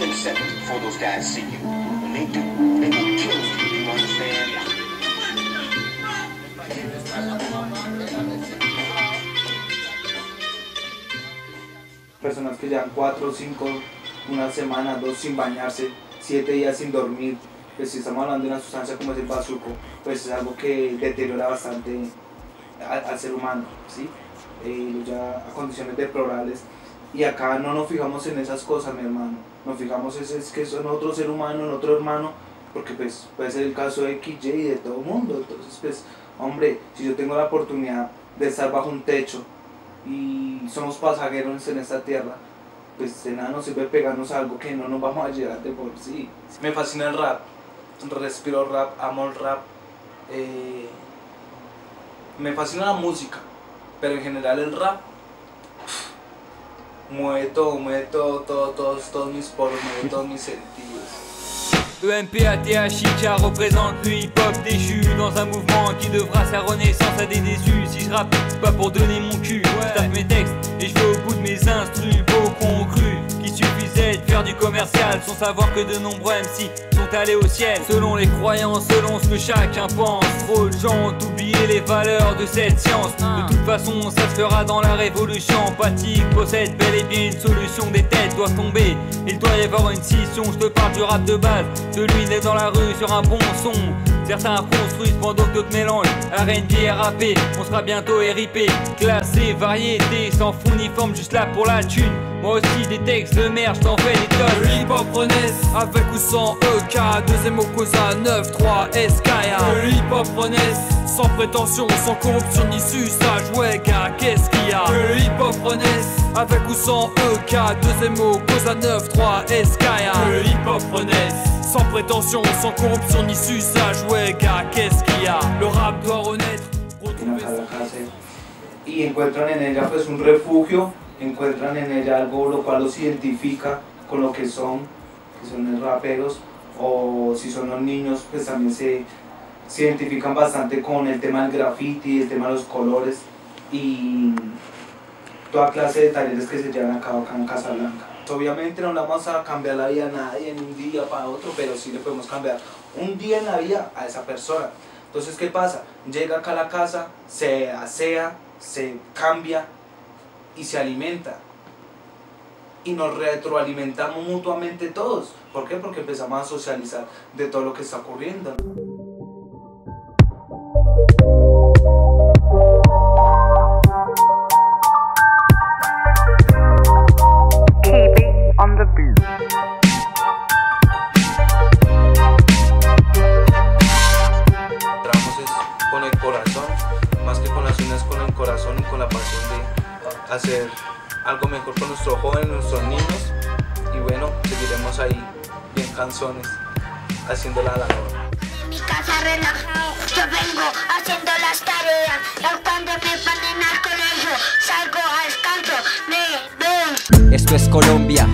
10 seconds before those guys see you. When they do, they will kill you. You understand? Personas que llevan 4, 5, una semana, 2 sin bañarse, 7 días sin dormir. Pues si estamos hablando de una sustancia como es el bazuco, pues es algo que deteriora bastante al ser humano, ¿sí? Ya a condiciones deplorables. Y acá no nos fijamos en esas cosas, mi hermano. Nos fijamos es que son otro ser humano, en otro hermano, porque pues puede ser el caso de XY y de todo el mundo. Entonces pues, hombre, si yo tengo la oportunidad de estar bajo un techo y somos pasajeros en esta tierra, pues de nada nos sirve pegarnos a algo que no nos vamos a llegar de por sí. Me fascina el rap, respiro rap, amo el rap, me fascina la música, pero en general el rap mueve todos mis poros, mueve todos mis sentidos. EMPA, Chica représente le hip-hop déchu dans un mouvement qui devra sa renaissance à des déçus. Si je rappe, c'est pas pour donner mon cul, je tape mes textes et je vais au bout de mes instrus. Beaucoup ont cru qu'il suffisait de faire du commercial sans savoir que de nombreux MC sont allés au ciel. Selon les croyances, selon ce que chacun pense, trop de gens ont oublié les valeurs de cette science. De toute façon, ça se fera dans la révolution. Empathique possède bel et bien une solution. Des têtes doivent tomber, il doit y avoir une scission. Je te parle du rap de base, celui né dans la rue sur un bon son. Certains construisent pendant que d'autres mélangent R&B et rappé. On sera bientôt RIP, classé, variété, sans fond ni forme, juste là pour la thune. Moi aussi des textes de merde, j't'en fais des tonnes. Le hip-hop renaisse, avec ou sans EK, deuxième au Cosa 9-3 Skya. Le hip-hop renaisse, sans prétention, sans corruption ni suçage, ouais gars, qu'est-ce qu'il y a? Le hip-hop renaisse, avec ou sans EK, deuxième au Cosa 9-3 Skya. Le hip-hop renaisse, sans prétention, sans corruption ni suçage, ouais gars, qu'est-ce qu'il y a? Le rap doit renaître, retrouver son... Y encuentran en ella pues un refugio, encuentran en ella algo lo cual los identifica con lo que son raperos, o si son los niños pues también se identifican bastante con el tema del graffiti, el tema de los colores y toda clase de talleres que se llevan a cabo acá en Casablanca. Obviamente no le vamos a cambiar la vida a nadie en un día para otro, pero sí le podemos cambiar un día en la vida a esa persona. Entonces, ¿qué pasa? Llega acá a la casa, se asea, se cambia y se alimenta. Y nos retroalimentamos mutuamente todos. ¿Por qué? Porque empezamos a socializar de todo lo que está ocurriendo. Con el corazón, más que con las uñas, con el corazón y con la pasión de hacer algo mejor con nuestros jóvenes, nuestros niños, y bueno, seguiremos ahí bien canzones haciendo la labor. En mi casa relajado, yo vengo haciendo las tareas, y cuando me ponen al colegio salgo al canto, me ven. Esto es Colombia.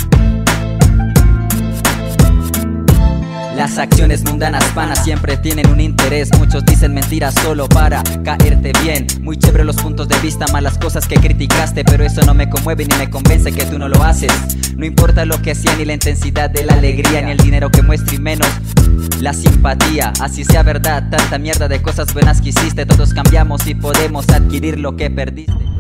Las acciones mundanas panas siempre tienen un interés. Muchos dicen mentiras solo para caerte bien. Muy chévere los puntos de vista, malas cosas que criticaste, pero eso no me conmueve ni me convence que tú no lo haces. No importa lo que sea, ni la intensidad de la alegría, ni el dinero que muestre, y menos la simpatía. Así sea verdad, tanta mierda de cosas buenas que hiciste. Todos cambiamos y podemos adquirir lo que perdiste.